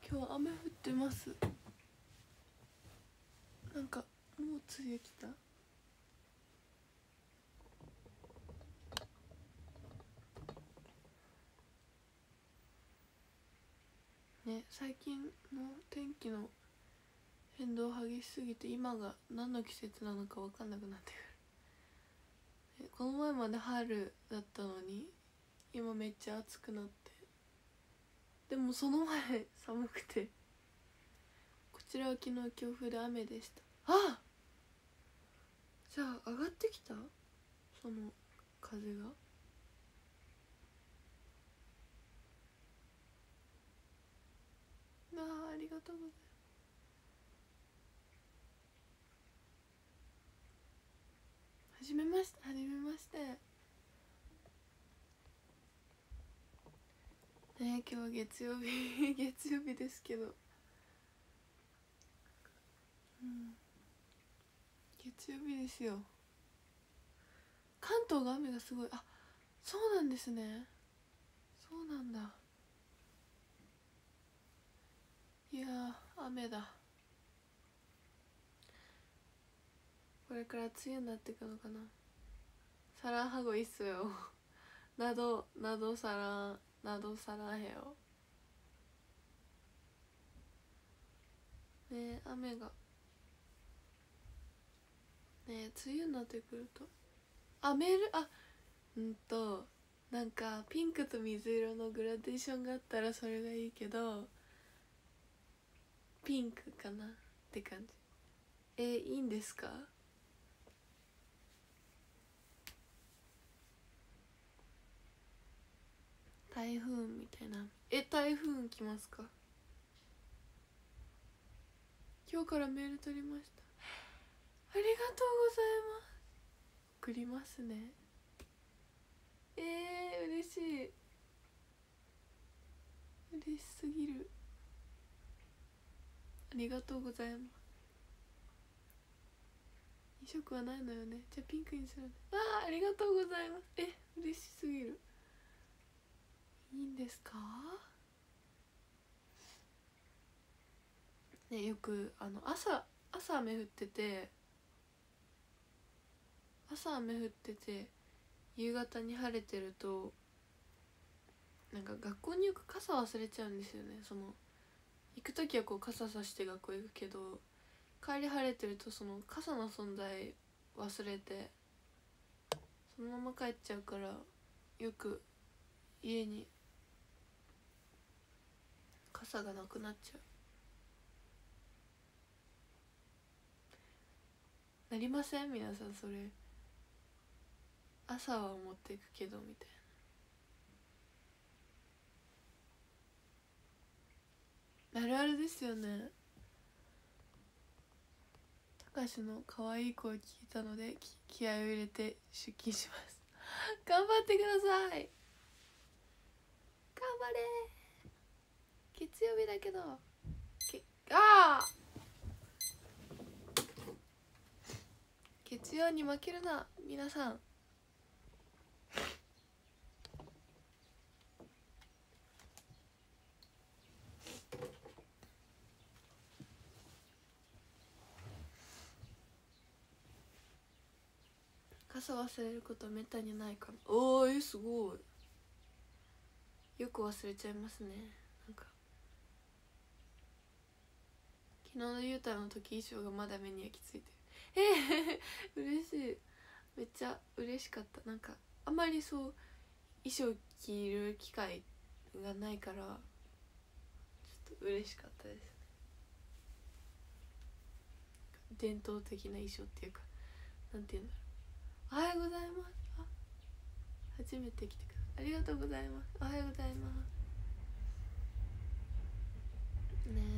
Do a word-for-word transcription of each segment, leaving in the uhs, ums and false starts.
今日雨降ってます。なんかもう梅雨来た。ね、最近の天気の変動激しすぎて今が何の季節なのか分かんなくなってくる。この前まで春だったのに今めっちゃ暑くなって、でもその前寒くて、こちらは昨日強風で雨でした。あ、じゃあ上がってきた、その風が。あー、ありがとうございます。はじめまして。はじめまして。ね、今日は月曜日月曜日ですけど、うん、月曜日ですよ。関東が雨がすごい。あ、そうなんですね。そうなんだ。いやー、雨だ。これから梅雨になってくのかな。サランハゴ있어요 나도 나도 사랑 나도 사랑해요。ねえ、雨がねえ、梅雨になってくると、あ、メール、あ、うんとなんかピンクと水色のグラデーションがあったらそれがいいけど、ピンクかなって感じ。え、いいんですか？台風みたいな。え、台風来ますか？今日からメール取りました。ありがとうございます。送りますね。えー、嬉しい。嬉しすぎる。ありがとうございます。に色はないのよね。じゃあピンクにするね。あー、ありがとうございます。え、嬉しすぎる。いいんですかね。よくあの朝朝雨降ってて朝雨降ってて夕方に晴れてると、なんか学校によく傘忘れちゃうんですよね。その行く時はこう傘さして学校行くけど、帰り晴れてるとその傘の存在忘れてそのまま帰っちゃうから、よく家に傘がなくなっちゃう。なりません皆さん？それ朝は持っていくけどみたいな。あるあるですよね。たかしの可愛い声聞いたので気合を入れて出勤します頑張ってください。頑張れ。月曜日だけどけあー月曜に負けるな皆さん。傘忘れることめったにないかも。おー、え、すごい。よく忘れちゃいますね。なんか昨日のゆうたの時衣装がまだ目に焼き付いてる。えー、嬉しい。めっちゃ嬉しかった。なんかあんまりそう衣装着る機会がないからちょっと嬉しかったです。伝統的な衣装っていうか、なんていうんだろう。おはようございます。あ、初めて来てください。ありがとうございます。おはようございますね。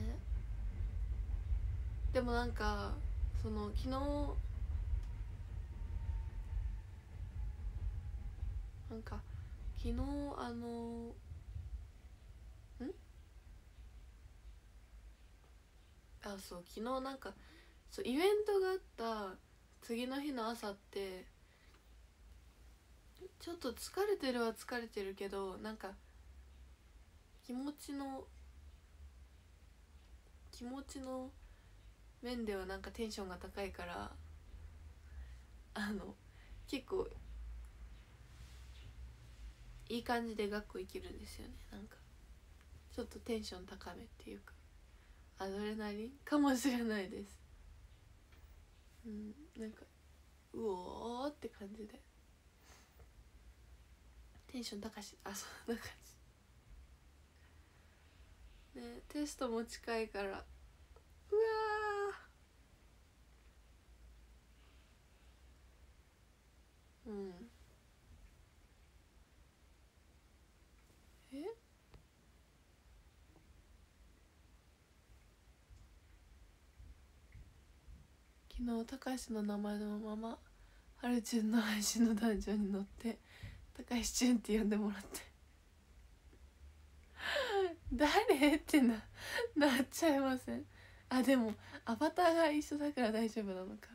え、でもなんかその昨日なんか昨日あのんあ、そう昨日なんかそうイベントがあった次の日の朝ってちょっと疲れてるは疲れてるけど、なんか気持ちの気持ちの面ではなんかテンションが高いから、あの結構いい感じで学校行けるんですよね。なんかちょっとテンション高めっていうかアドレナリンかもしれないです。うん、なんかうおーって感じでテンション高し、あ、そんな感じね。テストも近いから、うわー、うん、え昨日たかしの名前のままはるちゅんの配信の壇上に乗ってたかしちゅんって呼んでもらって誰ってななっちゃいません？あ、でもアバターが一緒だから大丈夫なのか。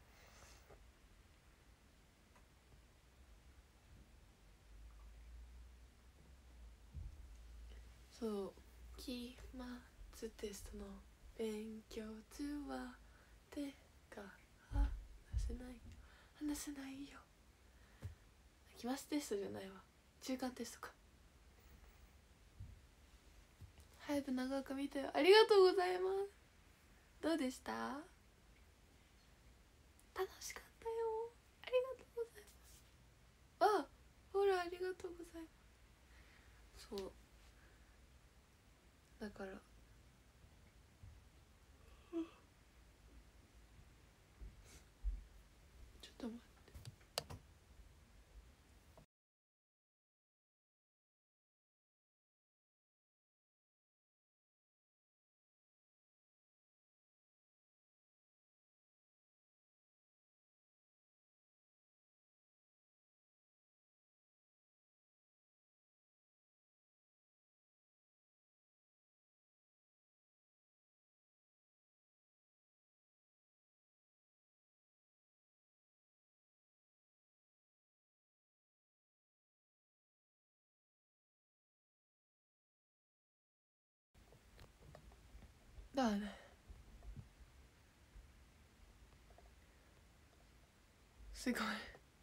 そう、期末テストの勉強中は手が離せない離せないよ。期末テストじゃないわ、中間テストか。早く長く見てありがとうございます。どうでした？楽しかったよ。ありがとうございます。あ、ほらありがとうございます。そうだからちょっと待って。だね、すごい。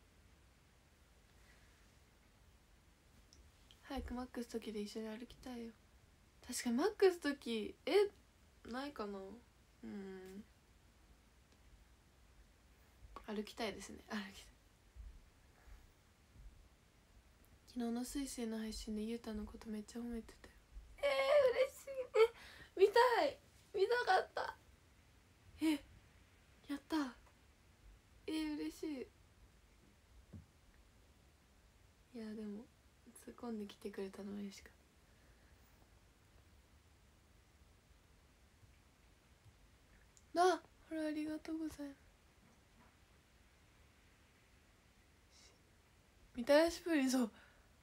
早くマックス時で一緒に歩きたいよ。確かにマックス時えないかな。うん歩きたいですね。歩きたい。昨日の水星の配信でゆうたのことめっちゃ褒めてたよ。えー、嬉しい。え見たい見たかった。えやった。えー、嬉しい。いやでも突っ込んできてくれたの嬉しかった。あ、ほらありがとうございます。みたらしプリン、そう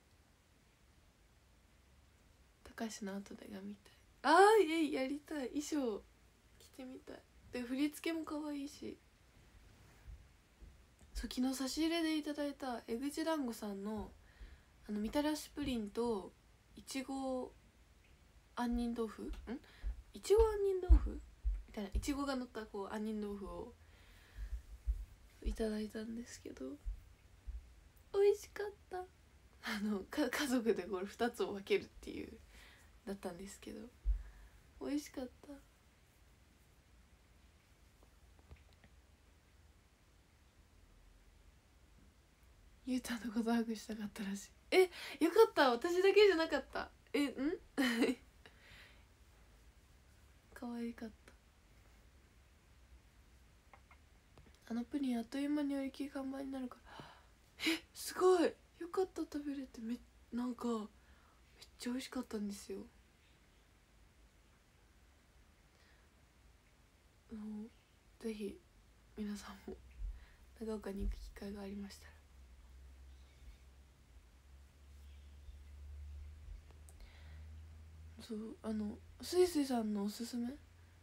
高橋の後でが見たい。あーえやりたい。衣装着てみたい。で振り付けも可愛いし。そう昨日差し入れでいただいた江口団子さんのあのみたらしプリンといちご杏仁豆腐んいちご杏仁豆腐みたいないちごが乗ったこう杏仁豆腐をいただいたんですけど美味しかった。あのか家族でこれふたつを分けるっていうだったんですけど美味しかった。ゆうたのことハグしたかったらしい。えよかった、私だけじゃなかった。えん可愛かった。あのプリンあっという間に売り切り完売になるからえすごいよかった。食べれてめなんかめっちゃ美味しかったんですよ。あのぜひ皆さんも長岡に行く機会がありましたら。そうあのすいすいさんのおすすめ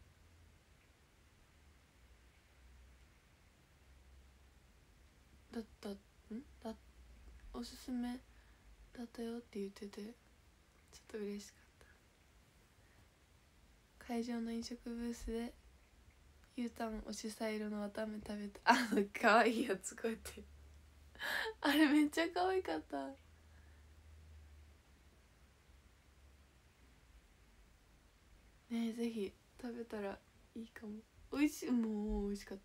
だったんだおすすめだったよって言っててちょっと嬉しかっ会場の飲食ブースでゆうたんお主催色のわたあめ食べた。あのかわいいやつこうやってあれめっちゃ可愛かった。ねえぜひ食べたらいいかも。美味しい、もう美味しかった。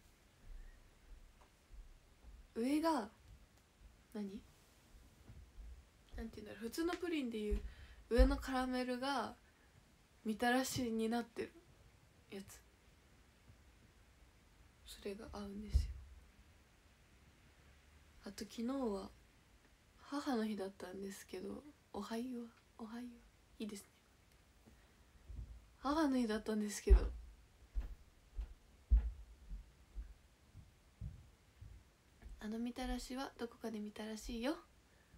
上が何なんていうんだろう、普通のプリンでいう上のカラメルがみたらしになってるやつ、それが合うんですよ。あと昨日は母の日だったんですけど、おはようおはよういいですね。母の日だったんですけど、あのみたらしはどこかでみたらしいよ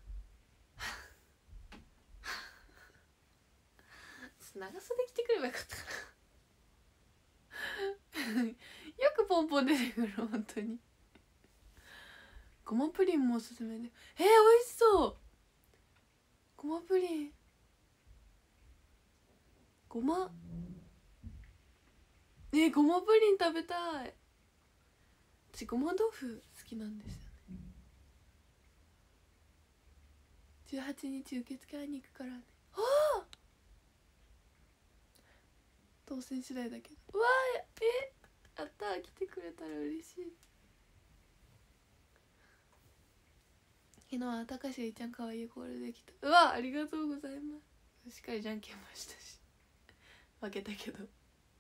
長袖着てくればよかったかなよくポンポン出てくる本当に。ごまプリンもおすすめで、えー、美味しそう。ごまプリン、ごまえー、ごまプリン食べたい。私ごま豆腐好きなんですよね。じゅうはちにち受付会いに行くからね。ああ当選次第だけど、うわーえあった来てくれたら嬉しい。昨日はたかしがいちゃんかわいいコールできた。うわありがとうございます。しっかりじゃんけんもしたし負けたけど、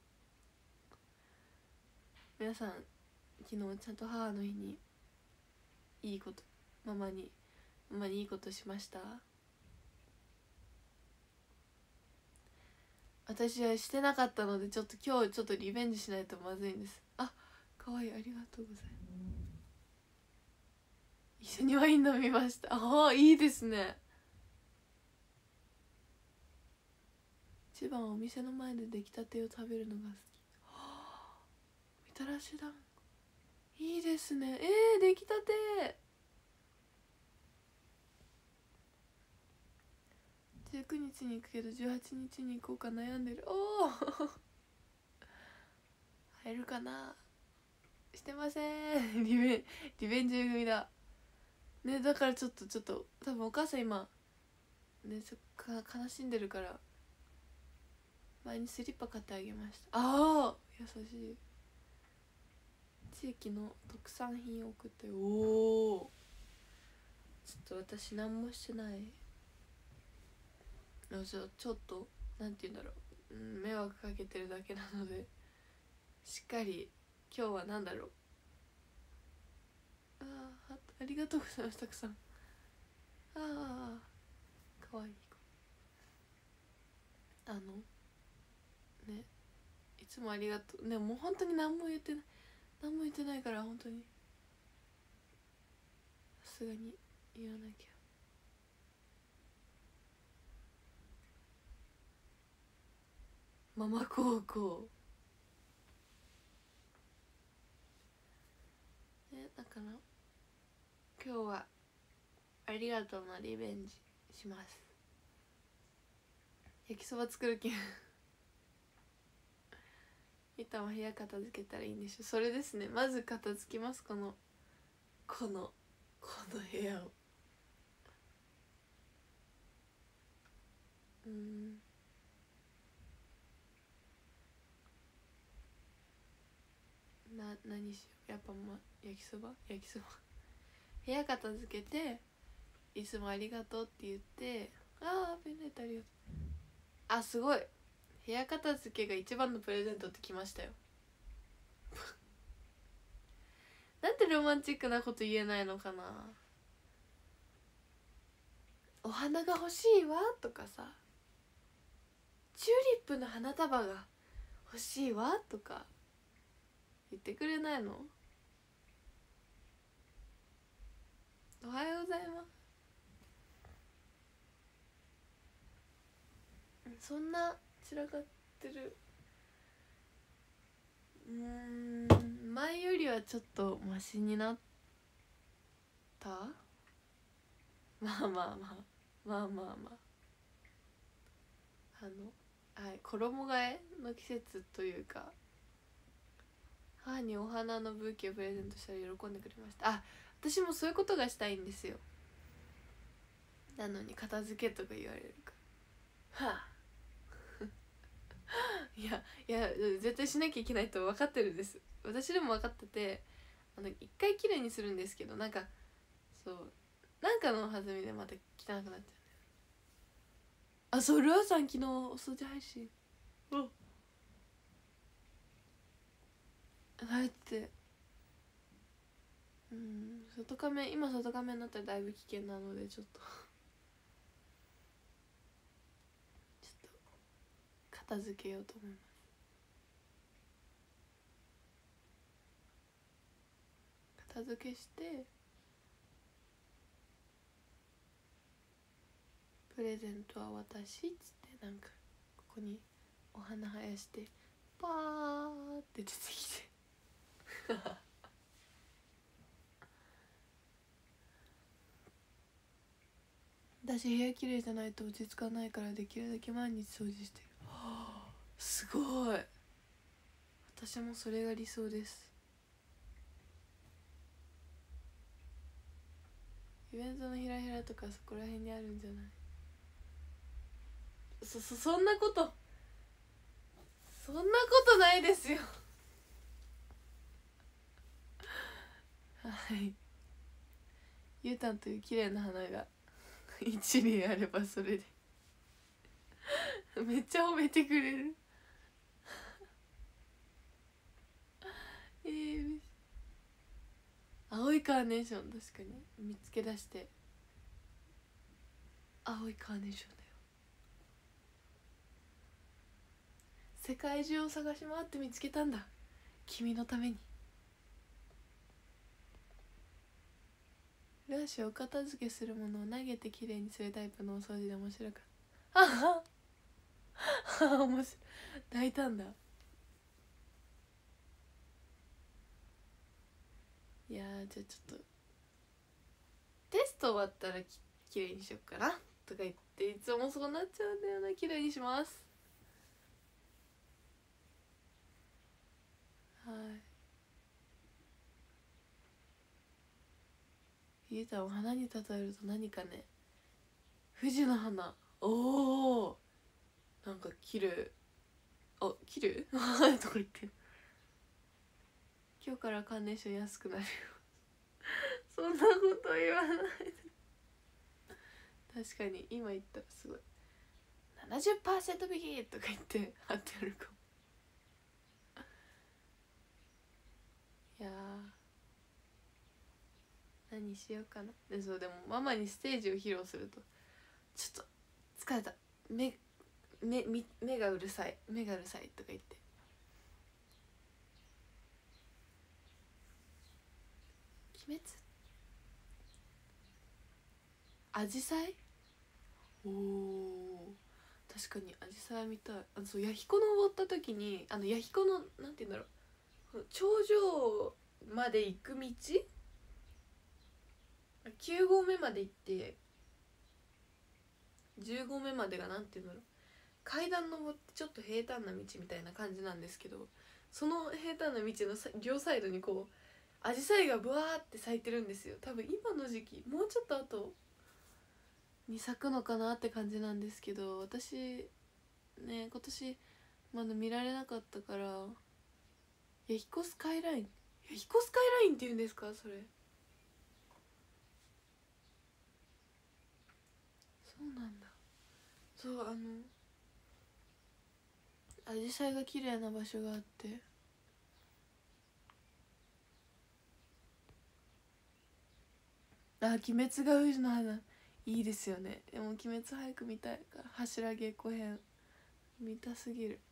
皆さん昨日ちゃんと母の日にいいこと、ママにママにいいことしました？私はしてなかったので、ちょっと今日ちょっとリベンジしないとまずいんです。あ、かわいい、ありがとうございます。一緒にワイン飲みました。ああいいですね。一番はお店の前で出来たてを食べるのが好き。はあ、みたらし団子いいですね。えー、出来たてじゅうくにちに行くけどじゅうはちにちに行こうか悩んでる。おお入るかな。してませんリベンリベンジ組だね。だからちょっとちょっと多分お母さん今ねちょか悲しんでるから、前にスリッパ買ってあげました。ああ優しい。地域の特産品を送っておおちょっと私何もしてない。ちょちょっとなんて言うんだろう、うん、迷惑かけてるだけなので、しっかり今日はなんだろう、ああありがとうございます。たくさんああかわいい子。あのねいつもありがとうね。もう本当に何も言ってない何も言ってないから本当にさすがに言わなきゃ。ママ高校ね、だから今日はありがとうのリベンジします。焼きそば作る気いたも部屋片付けたらいいんでしょ。それですね、まず片付きます。このこのこの部屋を。うんな何しよう。やっぱ、ま、焼きそば焼きそば部屋片付けていつもありがとうって言って、ああペンライトありがとう。あすごい、部屋片付けが一番のプレゼントってきましたよなんでロマンチックなこと言えないのかな。お花が欲しいわとかさ、チューリップの花束が欲しいわとか言ってくれないの。おはようございます。そんな散らかってる。うーん前よりはちょっとマシになったまあまあまあまあまあまああのはい、衣替えの季節というか、母にお花のブーケをプレゼントしたら喜んでくれました。あ、私もそういうことがしたいんですよ。なのに片付けとか言われるからはあいやいや絶対しなきゃいけないと分かってるんです。私でも分かってて、あの一回きれいにするんですけど、なんかそうなんかの弾みでまた汚くなっちゃうんだよ。あ、そう、ルアさん昨日お掃除配信おだってうん、外仮面、今外仮面になったらだいぶ危険なのでちょっとちょっと片付けようと思います。片付けしてプレゼントは私っつってなんかここにお花生やしてパーって出てきて私部屋綺麗じゃないと落ち着かないからできるだけ毎日掃除してる。はあ、すごい。私もそれが理想です。イベントのひらひらとかそこら辺にあるんじゃない？そそそんなことそんなことないですよはいゆうたんという綺麗な花が一輪あればそれでめっちゃ褒めてくれるえー、青いカーネーション、確かに見つけ出して青いカーネーションだよ。世界中を探し回って見つけたんだ、君のために。ルアシお片付けするものを投げてきれいにするタイプのお掃除で面白かった。ああ面白い、大胆だ。いやー、じゃあちょっとテスト終わったら き, きれいにしよっかなとか言っていつもそうなっちゃうんだよな。きれいにします。はい。ゆうたを花に例えると何かね、富士の花。おお、なんか切る。あ、切るとか言って今日からカーネーション安くなるよそんなこと言わないで確かに今言ったらすごい ななじゅっパーセント 引きとか言って貼ってあるかもいやー、何しようかな。でそうでもママにステージを披露するとちょっと疲れた、目目目がうるさい目がうるさいとか言って、鬼滅アジサイ、おお確かにアジサイ見たい。あのそう弥彦登った時にあの弥彦のなんて言うんだろう、頂上まで行く道きゅう合目まで行ってじゅう合目までがなんて言うんだろう、階段登ってちょっと平坦な道みたいな感じなんですけど、その平坦な道の両サイドにこうアジサイがブワーって咲いてるんですよ。多分今の時期もうちょっと後に咲くのかなって感じなんですけど、私ね今年まだ見られなかったから。弥彦スカイライン、弥彦スカイラインって言うんですかそれ。そうなんだ。そう、あのアジサイが綺麗な場所があって、あ、鬼滅が富士の花いいですよね。でも鬼滅早く見たいから柱稽古編見たすぎる。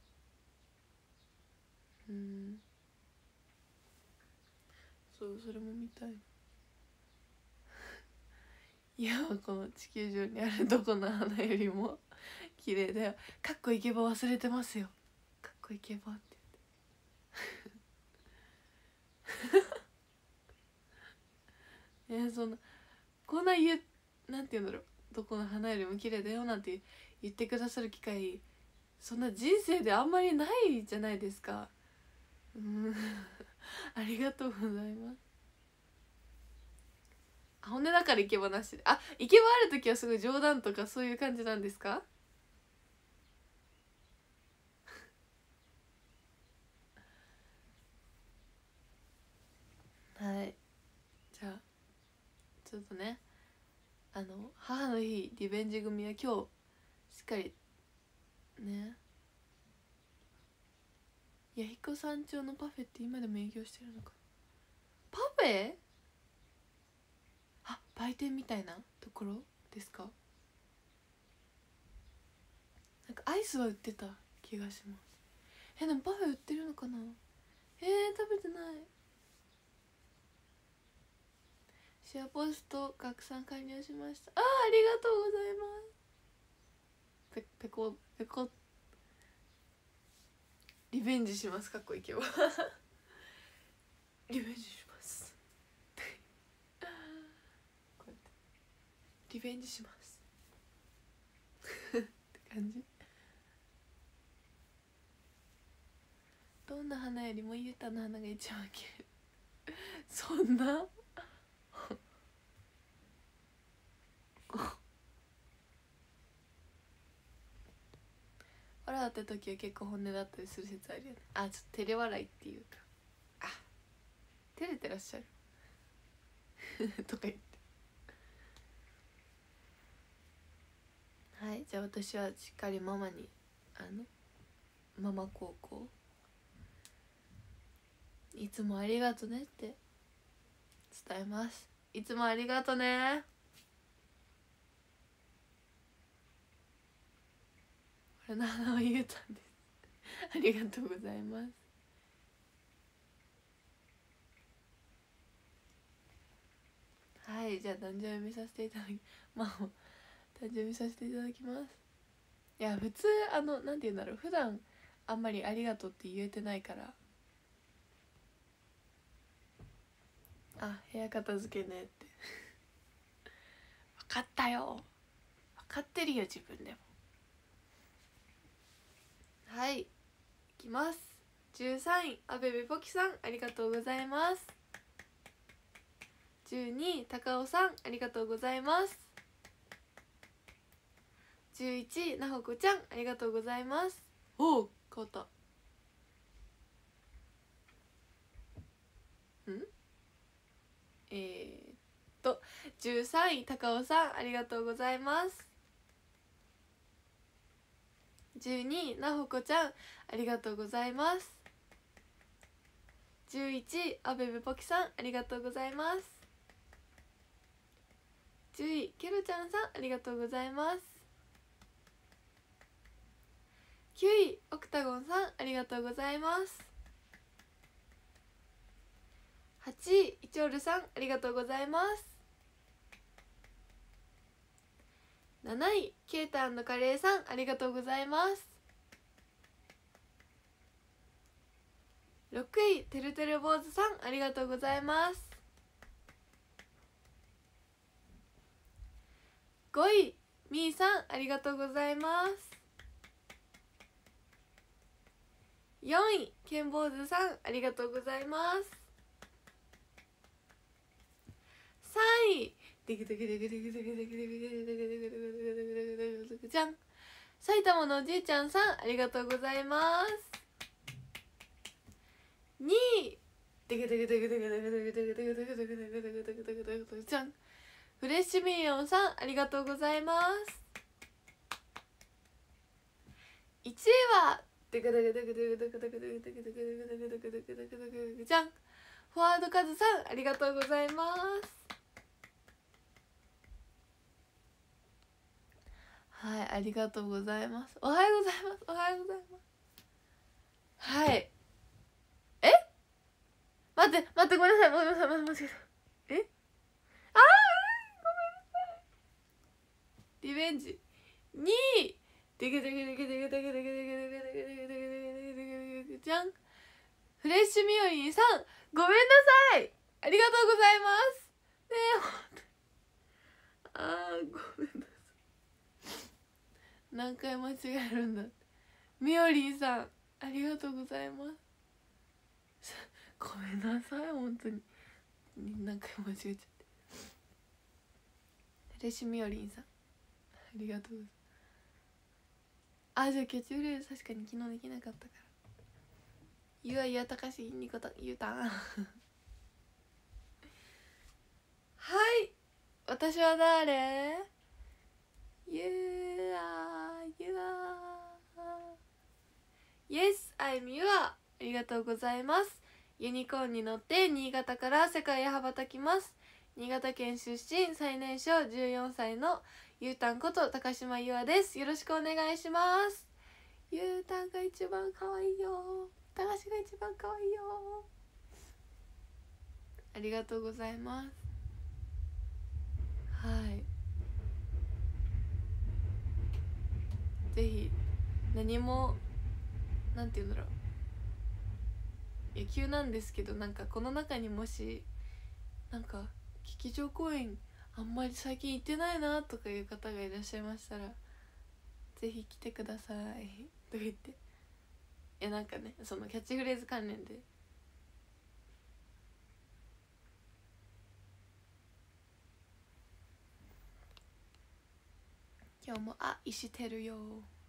うん、そうそれも見たいいやこの地球上にあるどこの花よりも綺麗だよ。かっこイケボ忘れてますよ。かっこイケボって言ってえそんなこんな言うなんて言うんだろう、どこの花よりも綺麗だよなんて言ってくださる機会そんな人生であんまりないじゃないですか。うんありがとうございます。骨だからイケボなしで、あ、イケボある時はすごい冗談とかそういう感じなんですか？はい、じゃあちょっとね、あの母の日リベンジ組は今日しっかりね。弥彦山頂のパフェって今でも営業してるのかな。パフェ？あ、売店みたいなところですか？なんかアイスは売ってた気がします。え、でもパフェ売ってるのかな。えー、食べてない。シェアポスト拡散完了しました。あー、ありがとうございます。ペペコペコリベンジします。かっこいいけどリベンジしますこうやってリベンジしますって感じ。どんな花よりもゆうたの花が一番綺麗そんな笑った時は結構本音だったりする説あるよね。あ、ちょっと照れ笑いっていうか、あ、照れてらっしゃるとか言って。はい、じゃあ私はしっかりママにあのママ高校いつもありがとねって伝えます。いつもありがとね。これの花はゆうたんですありがとうございます。はい、じゃあ誕生日見させていただきまあ誕生日させていただきます。いや普通あのなんて言うんだろう、普段あんまりありがとうって言えてないから。あ、部屋片付けねって分かったよ、分かってるよ自分でも。はい、いきます。じゅうさんいあべべぽきさん、ありがとうございます。じゅうにい高尾さん、ありがとうございます。じゅういちいなほこちゃん、ありがとうございます。おお、変わった。んえー、っとじゅうさんい高尾さん、ありがとうございます。じゅうにいなほこちゃん、ありがとうございます。じゅういちいあべべぽきさん、ありがとうございます。じゅういケロちゃんさん、ありがとうございます。きゅういオクタゴンさん、ありがとうございます。はちいイチョールさん、ありがとうございます。なないケータカレーさん、ありがとうございます。ろくいてるてる坊主さん、ありがとうございます。ごいみーさん、ありがとうございます。よんいけん坊主さん、ありがとうございます。さんいじゃん埼玉のおじいちゃんさん、ありがとうございます。にいじゃんフレッシュミリオンさん、ありがとうございます。いちいはじゃんフォワードカズさん、ありがとうございます。はい、ありがとうございます。おはようございます。おはようございます。はい。え待って待って、ごめんなさい、ごめんなさい、間違えた。えあーごめんなさい。リベンジにいじゃんフレッシュミオリンさん、ごめんなさい、ありがとうございますねえ。あーごめんなさい、何回間違えるんだって。 みおりんさんありがとうございますごめんなさい本当に何回間違えちゃって。レシみおりんさんありがとうございます。あ、じゃあキャッチフレーズ確かに昨日できなかったから。ゆあゆあたかしにことゆうたんはい、私は誰？ゆあゆあ Yes, I'm ゆあ。ありがとうございます。ユニコーンに乗って新潟から世界へ羽ばたきます。新潟県出身最年少じゅうよんさいのゆうたんこと高島ゆあです。よろしくお願いします。ゆうたんが一番可愛いよ。高島が一番可愛いよ。ありがとうございます。はい、ぜひ何もなんて言うんだろう、いや急なんですけど、なんかこの中にもしなんか劇場公演あんまり最近行ってないなとかいう方がいらっしゃいましたらぜひ来てくださいとか言って、いやなんかねそのキャッチフレーズ関連で今日もあいしてるよ。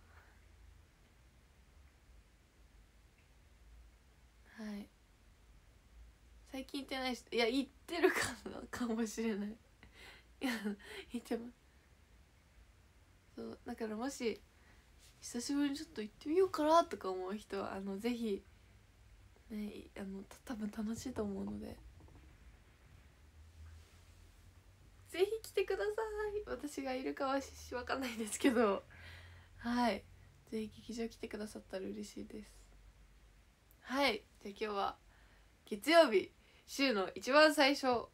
はい、最近行ってないし、いや行ってるかなかもしれないいや行ってます。そうだからもし久しぶりにちょっと行ってみようかなとか思う人はあのぜひね、あの多分楽しいと思うのでぜひ来てください。私がいるかは分かんないですけど、はい、ぜひ劇場来てくださったら嬉しいです。はい、じゃあ今日は月曜日週の一番最初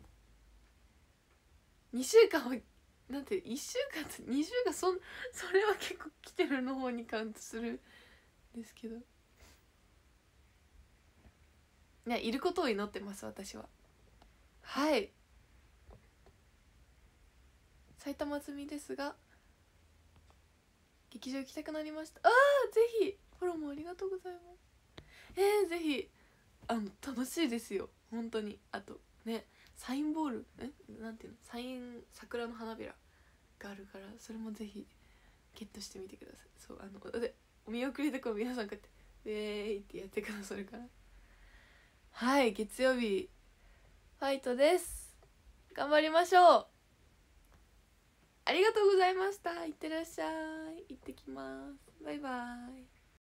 にしゅうかんをなんていっしゅうかんとにしゅうかん、そんそれは結構来てるの方にカウントするんですけど、いやいることを祈ってます私は。はい、埼玉済みですが劇場行きたくなりました。あーぜひフォローもありがとうございます。えー、ぜひあの楽しいですよ本当に。あとねサインボールえなんていうのサイン桜の花びらがあるからそれもぜひゲットしてみてください。そうあのでお見送りとか皆さんこうやってウェーイってやってくださるから。はい、月曜日ファイトです。頑張りましょう。ありがとうございました。いってらっしゃい。行ってきます。バイバイ。